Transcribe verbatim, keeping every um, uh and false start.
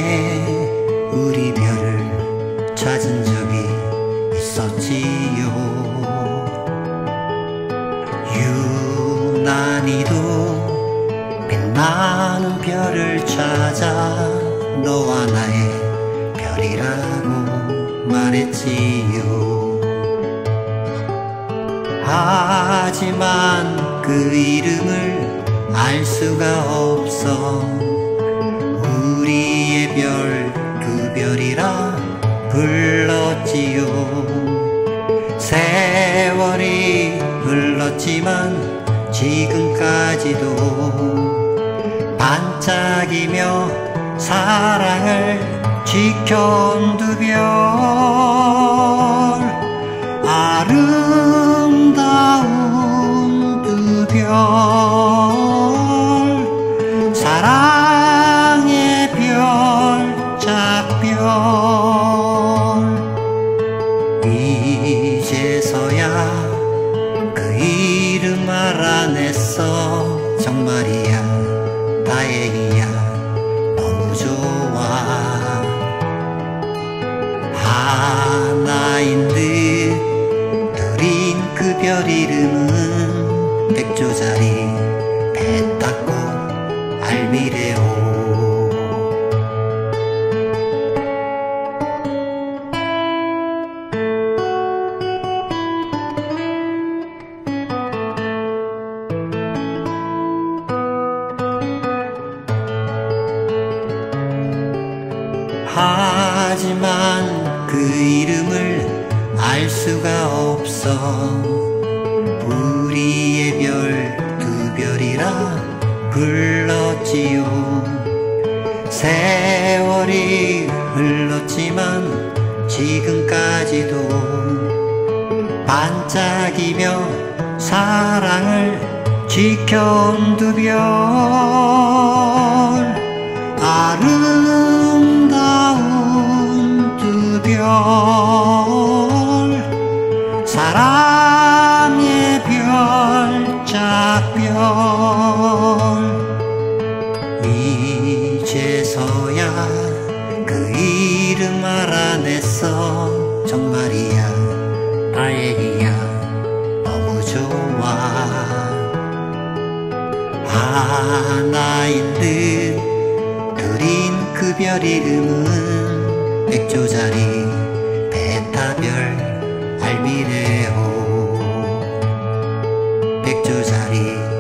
우리 별을 찾은 적이 있었지요. 유난히도 빛나는 별을 찾아 너와 나의 별이라고 말했지요. 하지만 그 이름을 알 수가 없어 우리의 별 두 별이라 불렀지요. 세월이 흘렀지만 지금까지도 반짝이며 사랑을 지켜온 두 별, 아름다운 두 별, 사랑의 별, 짝별. 이제서야 그 이름 알아냈어. 정말이야, 다행이야, 너무 좋아. 하나인 듯 둘인 그 별 이름은 백조자리, 배따꽃, 알비레오. 하지만 그 이름을 알 수가 없어 우리의 별 두 별이라 불렀지요. 세월이 흘렀지만 지금까지도 반짝이며 사랑을 지켜온 두 별, 아름다운 두 별, 사랑의 별, 짝별. 이제서야 그 이름 알아냈어. 정말이야, 다행이야, 너무 좋아. 하나인 듯 둘인 그 별 이름은 백조자리, 베타별, 알비레오. 백조자리,